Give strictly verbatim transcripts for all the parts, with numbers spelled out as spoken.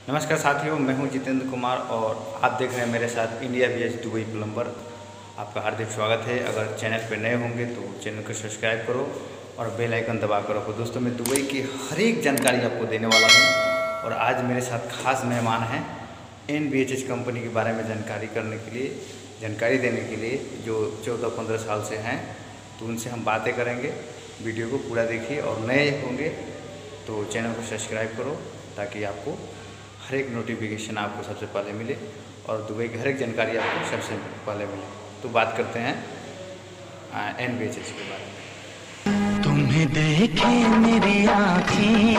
नमस्कार साथियों, मैं हूं जितेंद्र कुमार और आप देख रहे हैं मेरे साथ India V H Dubai plumber. आपका हार्दिक स्वागत है। अगर चैनल पर नए होंगे तो चैनल को सब्सक्राइब करो और बेल आइकन दबा कर रखो। दोस्तों, मैं दुबई की हर एक जानकारी आपको देने वाला हूं और आज मेरे साथ खास मेहमान हैं N B H H company के बारे में जानकारी करने के लिए जानकारी देने के लिए जो चौदह पंद्रह साल से हैं, तो उनसे हम बातें करेंगे। वीडियो को पूरा देखिए और नए होंगे तो चैनल को सब्सक्राइब करो ताकि आपको हर एक नोटिफिकेशन आपको सबसे पहले मिले और दुबई की हर एक जानकारी आपको सबसे पहले मिले। तो बात करते हैं एन बी एच एच के बारे में। तुम्हें देखे मेरी आँखें,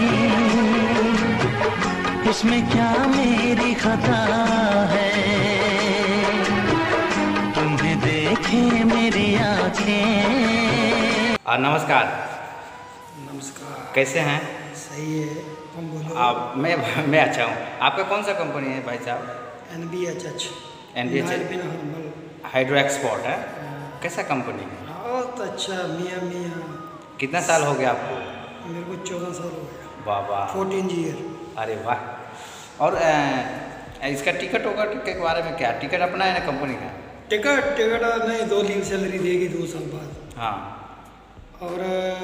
इसमें क्या मेरी खता है। तुम्हें देखे मेरी आँखें। नमस्कार। नमस्कार। कैसे हैं? सही है, तुम बोलो। आप मैं मैं अच्छा हूँ। आपका कौन सा कंपनी है भाई साहब? N B H H. N B H H hydro export है। कैसा कंपनी है? बहुत अच्छा। मियाँ मियाँ। कितना साल हो गया आपको? मेरे को चौदह साल हो गया। वाह वाह, फोर्टीन ईयर। अरे वाह। और आ, इसका टिकट होगा के बारे में क्या? टिकट अपना है ना कंपनी का? टिकट टिकट नहीं, दो लीव सैलरी देगी दो साल बाद। हाँ। और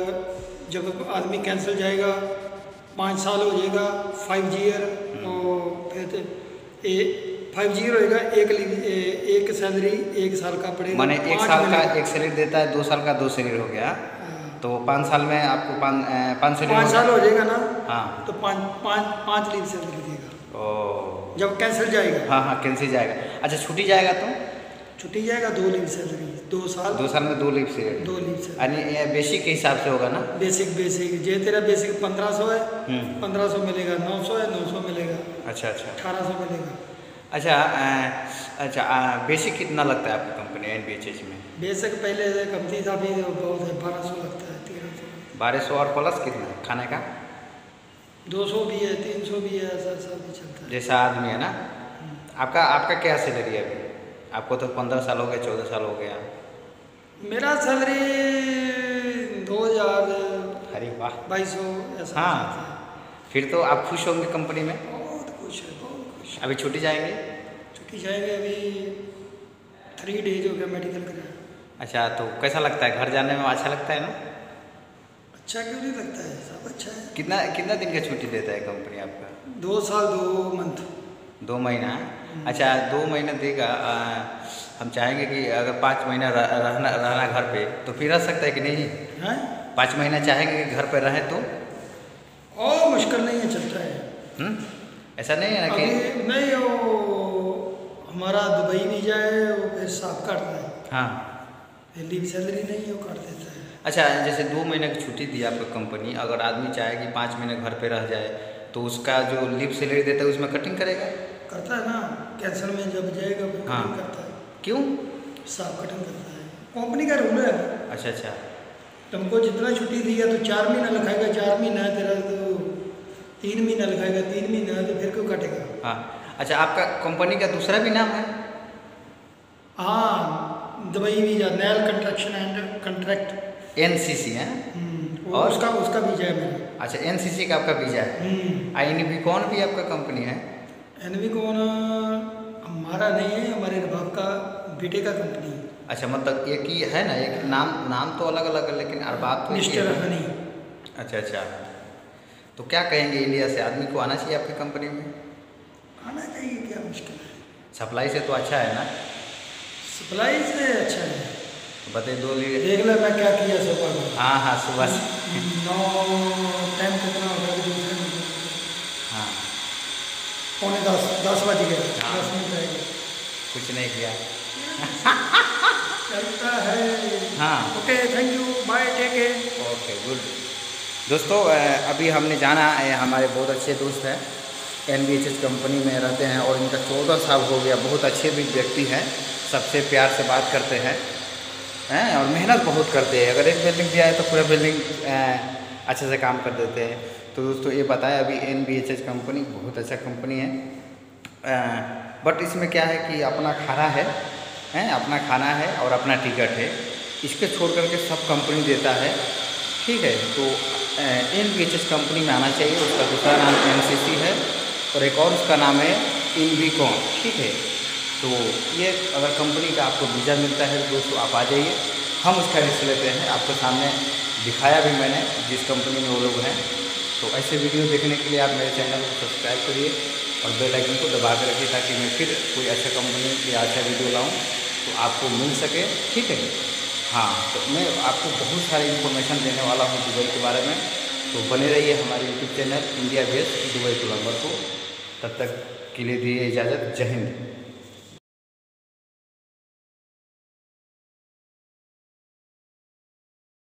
जब आदमी कैंसिल जाएगा पाँच साल हो जाएगा, फाइव जीयर तो फिर फाइव जीयर होएगा, एक एक सैलरी एक साल का पड़ेगा। माने एक साल का एक सैलरी देता है, दो साल का दो सैलरी हो गया। तो पाँच साल में आपको पाँच पाँच सैलरी पाँच साल हो जाएगा ना। हाँ, तो पाँच पाँच पाँच लीव सैलरी देगा। ओ, जब कैंसिल जाएगा। हाँ हाँ, कैंसिल जाएगा। अच्छा, छुट्टी जाएगा तो छुट्टी जाएगा दो लीव सैलरी। दो साल दो साल में दो लीव सैलरी। दो लीव सैलरी यानी बेसिक के हिसाब से होगा ना? बेसिक बेसिक जे तेरा बेसिक पंद्रह सौ है, पंद्रह सौ मिलेगा। नौ सौ है, नौ सौ मिलेगा। अच्छा अच्छा, अठारह सौ मिलेगा। अच्छा आ, अच्छा आ, बेसिक कितना लगता है आपकी company N B H H में? बेसिक पहले कंपनी था, भी बहुत है, बारह सौ लगता है, तेरह सौ बारह सौ और प्लस कितना खाने का? दो सौ भी है, तीन सौ भी है, ऐसा ऐसा भी चलता है जैसा आदमी है ना। आपका आपका क्या सैलरी है अभी? आपको तो पंद्रह साल हो गए, चौदह साल हो गया। मेरा सैलरी दो हज़ार अरे वाह, बाईस सौ ऐसा। हाँ, फिर तो आप खुश होंगे कंपनी में? बहुत खुश है, बहुत खुश। अभी छुट्टी जाएंगे? छुट्टी जाएंगे, अभी थ्री डेज हो गया मेडिकल कराया। अच्छा, तो कैसा लगता है? घर जाने में अच्छा लगता है ना? अच्छा क्यों नहीं लगता है, सब अच्छा है। कितना कितना दिन का छुट्टी देता है कंपनी आपका? दो साल दो मंथ दो महीना। अच्छा, दो महीना देगा। आ, हम चाहेंगे कि अगर पाँच महीना रह, रहना रहना घर पे तो फिर रह सकता है कि नहीं है? पाँच महीना चाहेंगे कि घर पे रहें तो? और मुश्किल नहीं है, चलता है। हुँ? ऐसा नहीं है ना कि नहीं, वो हमारा दुबई भी जाए वो फिर साफ काटता है। हाँ, लीव सैलरी नहीं है, वो काट देता है। अच्छा, जैसे दो महीने की छुट्टी दी आपको कंपनी, अगर आदमी चाहे कि पाँच महीने घर पे रह जाए तो उसका जो लीव सैलरी देता है उसमें कटिंग करेगा? करता है ना, कैंसर में जब जाएगा फिर हाँ। कटिंग करता है। क्यों? साफ कटिंग करता है, कंपनी का रूल है। अच्छा अच्छा, तुमको जितना छुट्टी दी है तो चार महीना लिखाएगा, चार महीना है तेरा तो तीन महीना लिखाएगा, तीन महीना है तो फिर क्यों कटेगा? हाँ। अच्छा, आपका कंपनी का दूसरा भी नाम है? हाँ, Dubai visa, Nile construction and contract, N C C है। और उसका उसका वीजा है मेरा। अच्छा, एन सी सी का आपका वीजा है। आई भी कौन भी आपका कंपनी है? एनवी कौन हमारा नहीं है, हमारे बाप का बेटे का कंपनी है। अच्छा, मतलब एक ही है ना, एक नाम नाम तो अलग अलग है लेकिन अरबाब तो मिस्टर हनी। अच्छा अच्छा, तो क्या कहेंगे, इंडिया से आदमी को आना चाहिए आपकी कंपनी में? आना चाहिए, क्या मुश्किल है। सप्लाई से तो अच्छा है ना? सप्लाई से अच्छा है। बताइए दो लीटर देख लो मैं क्या किया सुबह में। हाँ हाँ, सुबह से नौ टाइम कितना होगा? हाँ, पौने दस दस बज गए। हाँ। दस मिनट रह गए, कुछ नहीं किया। चलता है। हाँ, okay, thank you, bye, take care. Okay, good. दोस्तों, अभी हमने जाना, हमारे बहुत अच्छे दोस्त हैं, N B H H company में रहते हैं और इनका चौदह साल हो गया। बहुत अच्छे भी व्यक्ति हैं, सबसे प्यार से बात करते हैं हैं और मेहनत बहुत करते हैं। अगर एक बिल्डिंग दिया है तो पूरा बिल्डिंग अच्छे से काम कर देते हैं। तो दोस्तों, ये बताया, अभी N B H H company बहुत अच्छा कंपनी है, बट इसमें क्या है कि अपना खाना है, हैं अपना खाना है और अपना टिकट है। इसके छोड़ करके सब कंपनी देता है, ठीक है। तो N B H H company में आना चाहिए। उसका दूसरा नाम एन सी सी है और एक और उसका नाम है इनविकॉन, ठीक है। तो ये अगर कंपनी का आपको वीज़ा मिलता है तो दोस्तों आप आ जाइए, हम उसका रिस्क लेते हैं। आपके सामने दिखाया भी मैंने जिस कंपनी में वो लोग हैं। तो ऐसे वीडियो देखने के लिए आप मेरे चैनल को सब्सक्राइब करिए और बेल आइकन को दबा कर रखिए, ताकि मैं फिर कोई अच्छा कंपनी या अच्छा वीडियो लाऊं तो आपको मिल सके, ठीक है। हाँ, तो मैं आपको बहुत सारी इन्फॉर्मेशन देने वाला हूँ दुबई के बारे में, तो बने रहिए हमारे YouTube channel India base Dubai plumber को। तब तक के लिए दिए इजाज़त, जय हिंद।